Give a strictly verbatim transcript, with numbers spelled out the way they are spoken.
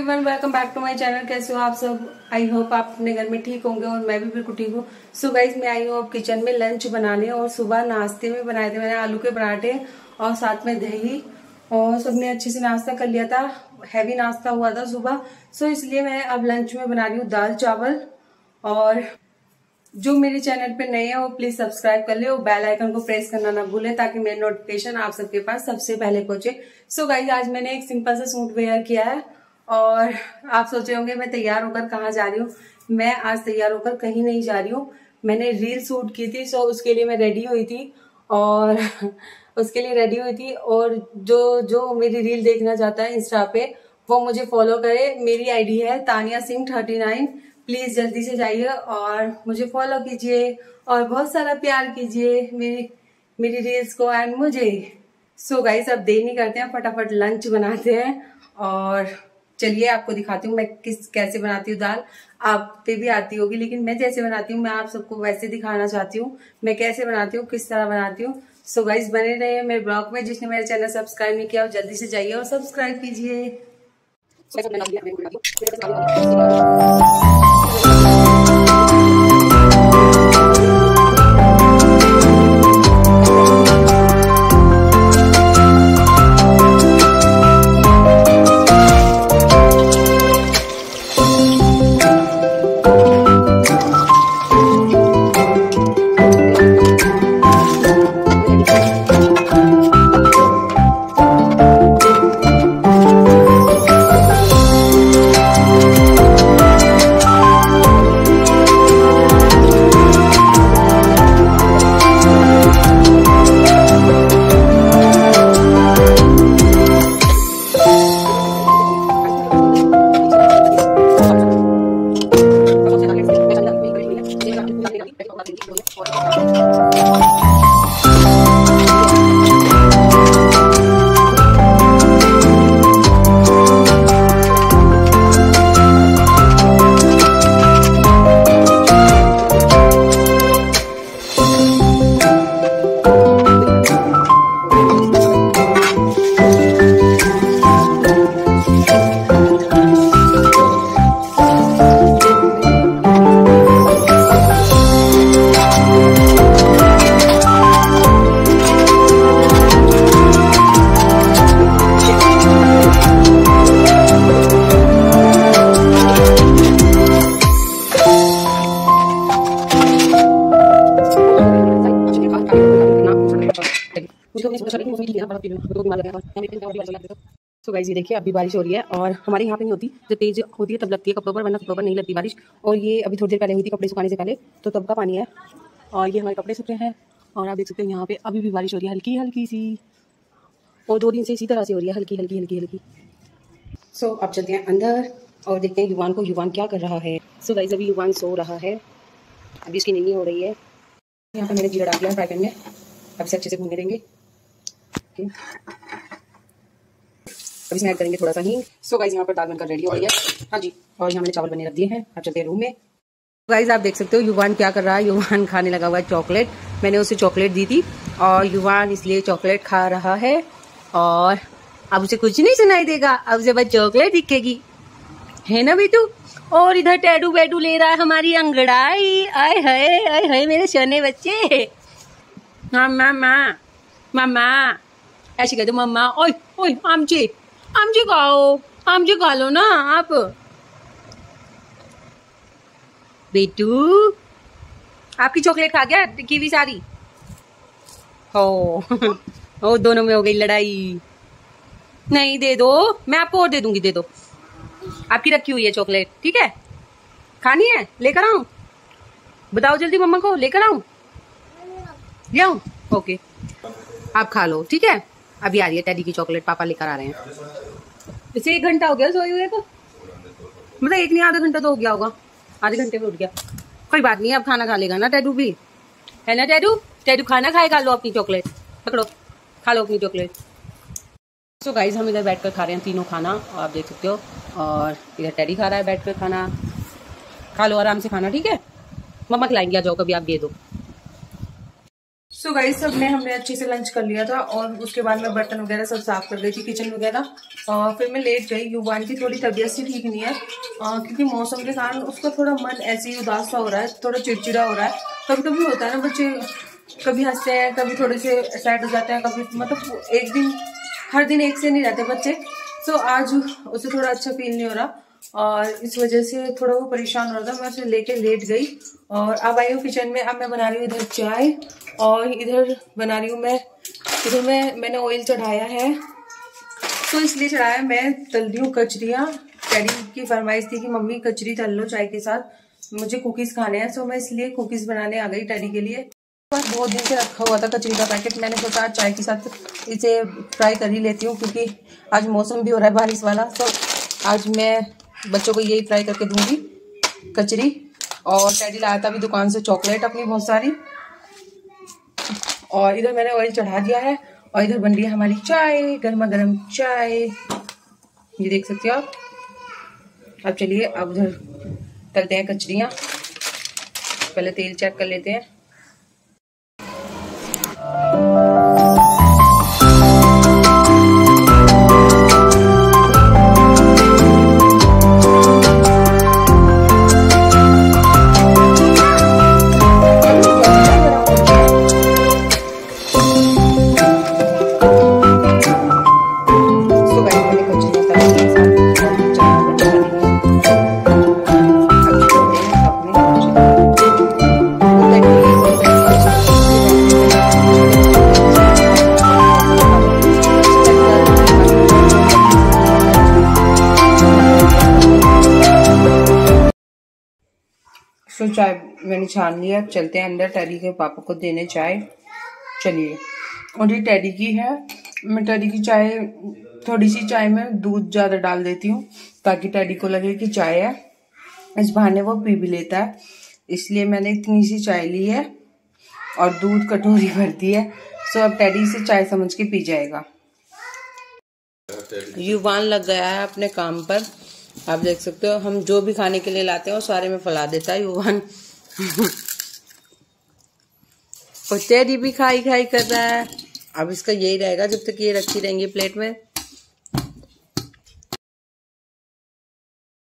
Everyone, welcome back to my channel. कैसे हो आप सब? आई होप आप अपने घर में ठीक होंगे और मैं भी बिल्कुल ठीक हूँ। सो गाइज, मैं आई हूँ अब किचन में लंच बनाने। और सुबह नाश्ते में बनाए थे मैंने आलू के पराठे और साथ में दही, और सबने अच्छे से नाश्ता कर लिया था। हैवी नाश्ता हुआ था सुबह। सो इसलिए मैं अब लंच में बना रही हूँ दाल चावल। और जो मेरे चैनल पे नए हैं वो प्लीज सब्सक्राइब कर ले और बेल आइकन को प्रेस करना ना भूले, ताकि मेरे नोटिफिकेशन आप सबके पास सबसे पहले पहुंचे। सो गाइज, आज मैंने एक सिंपल सा सूट वेयर किया है और आप सोच रहे होंगे मैं तैयार होकर कहाँ जा रही हूँ। मैं आज तैयार होकर कहीं नहीं जा रही हूँ। मैंने रील शूट की थी, सो उसके लिए मैं रेडी हुई थी और उसके लिए रेडी हुई थी। और जो जो मेरी रील देखना चाहता है इंस्टा पे, वो मुझे फॉलो करे। मेरी आईडी है Tania Singh thirty nine. Please जल्दी से जाइए और मुझे फॉलो कीजिए और बहुत सारा प्यार कीजिए मेरी मेरी रील्स को एंड मुझे। सो गाइस, अब देर नहीं करते हैं, फटाफट लंच बनाते हैं। और चलिए आपको दिखाती हूँ मैं किस कैसे बनाती हूँ दाल। आप पे भी आती होगी, लेकिन मैं जैसे बनाती हूँ मैं आप सबको वैसे दिखाना चाहती हूँ मैं कैसे बनाती हूँ, किस तरह बनाती हूँ। सो गाइस, बने रहे मेरे ब्लॉग में। जिसने मेरे चैनल सब्सक्राइब नहीं किया जल्दी से जाइए और सब्सक्राइब कीजिए। तो गाइस, ये देखिए अभी बारिश हो रही है और हमारे यहाँ पे नहीं होती, जब तेज होती है तब लगती है कपड़ों पर, वरना कपड़ों पर नहीं लगती बारिश। और ये अभी थोड़ी देर पहले हुई थी कपड़े सुखाने से पहले, तो तब का पानी है। और ये हमारे कपड़े सूख रहे हैं और आप देख सकते हैं यहाँ पे अभी भी बारिश हो रही है, हल्की हल्की सी। और दो दिन से इसी तरह से हो रही है, हल्की हल्की हल्की हल्की। सो अब चलते हैं अंदर और देखते हैं युवान को। युवान क्या कर रहा है? सो गाइस, अभी युवान सो रहा है, अभी इसकी नींद हो रही है। यहाँ पे मैंने जीरा डाल दिया फ्राई पैन में, अब इसे अच्छे से भूनने देंगे। अब इसमें ऐड करेंगे थोड़ा सा हींग। सो गाइस, यहाँ पर दाल बनकर रेडी हो गई है। हाँ जी, और यहाँ मैंने चावल बने रख दिए हैं। अब चलते हैं रूम में। गाइस, आप देख सकते हो युवान क्या कर रहा है। युवान खाने लगा हुआ है चॉकलेट। मैंने उसे चॉकलेट दी थी और युवान इसलिए चॉकलेट खा रहा है। और अब उसे कुछ नहीं सुनाई देगा, अब उसे बस चॉकलेट दिखेगी, है ना बेटू? और इधर टैडू बैडू ले रहा है हमारी अंगड़ाई। आए हाय आए हाय मेरे सोने बच्चे। मामा मामा ऐसे कहते मम्मा। ओए ओए आमचे आमचे खाओ, आमचे खा लो ना आप। बेटू, आपकी चॉकलेट खा गया कीवी सारी हो। ओ, दोनों में हो गई लड़ाई। नहीं, दे दो, मैं आपको और दे दूंगी। दे दो, आपकी रखी हुई है चॉकलेट, ठीक है? खानी है? लेकर आऊं? बताओ जल्दी मम्मा को, लेकर आऊं? ले आऊं? ओके, आप खा लो, ठीक है? अभी आ रही है टेडी की चॉकलेट, पापा लेकर आ रहे हैं। इसे एक घंटा हो गया सोए हुए को, मतलब एक नहीं आधा घंटा तो हो गया होगा, आधे घंटे में उठ गया। कोई बात नहीं, अब खाना खा लेगा ना टैडू भी, है ना टैडू? टैडू खाना खाएगा। लो अपनी चॉकलेट पकड़ो, खा लो अपनी चॉकलेट। सो गाइज, हम इधर बैठकर खा रहे हैं तीनों खाना, आप देख सकते हो। और इधर टैडी खा रहा है बैठकर खाना। खा लो आराम से खाना, ठीक है? मम्मा खिलाएंगे, आ जाओ, कभी आप दे दो। सो गाइस सब ने हमने अच्छे से लंच कर लिया था और उसके बाद मैं बर्तन वगैरह सब साफ कर गई थी, किचन वगैरह। और फिर मैं लेट गई। युवान की थोड़ी तबीयत सी ठीक नहीं है क्योंकि मौसम के कारण उसका थोड़ा मन ऐसे ही उदास सा हो रहा है, थोड़ा चिड़चिड़ा हो रहा है। कभी कभी होता है ना, बच्चे कभी हंसते हैं, कभी थोड़े से सैड हो जाते हैं, कभी मतलब एक दिन हर दिन एक से नहीं रहते बच्चे। सो आज उसे थोड़ा अच्छा फील नहीं हो रहा और इस वजह से थोड़ा वो परेशान हो रहा था। मैं उसे लेके लेट गई और अब आई हूँ किचन में। अब मैं बना रही हूँ इधर चाय और इधर बना रही हूँ मैं इधर मैं मैंने ऑयल चढ़ाया है, तो इसलिए चढ़ाया। मैं तल रही हूँ कचरियाँ। डैडी की फरमाइश थी कि मम्मी कचरी तल लो चाय के साथ, मुझे कुकीज खाने हैं। सो मैं इसलिए कुकीज बनाने आ गई डैडी के लिए। बहुत दिन से रखा हुआ था कचरी का पैकेट, मैंने सोचा चाय के साथ इसे फ्राई कर ही लेती हूँ क्योंकि आज मौसम भी हो रहा है बारिश वाला। तो आज मैं बच्चों को यही फ्राई करके दूंगी कचरी। और डैडी लाया था अभी दुकान से चॉकलेट अपनी बहुत सारी। और इधर मैंने ऑयल चढ़ा दिया है और इधर बन रही है हमारी चाय, गर्मा गर्म चाय, ये देख सकते हो आप। अब चलिए अब उधर तलते हैं कचरियाँ। पहले तेल चेक कर लेते हैं। सो चाय मैंने छान लिया। चलते हैं अंदर टैडी के पापा को देने चाय। चलिए, और ये टैडी की है। मैं टैडी की चाय थोड़ी सी चाय में दूध ज़्यादा डाल देती हूँ ताकि टैडी को लगे कि चाय है, इस बहाने वो पी भी लेता है। इसलिए मैंने इतनी सी चाय ली है और दूध कटोरी भर दी है। सो अब टैडी से चाय समझ के पी जाएगा। युवान लग गया है अपने काम पर। आप देख सकते हो, हम जो भी खाने के लिए लाते हैं वो सारे में फैला देता है युवान। और टेडी भी खाई खाई कर रहा है। अब इसका यही रहेगा जब तक ये रखी रहेंगी प्लेट में।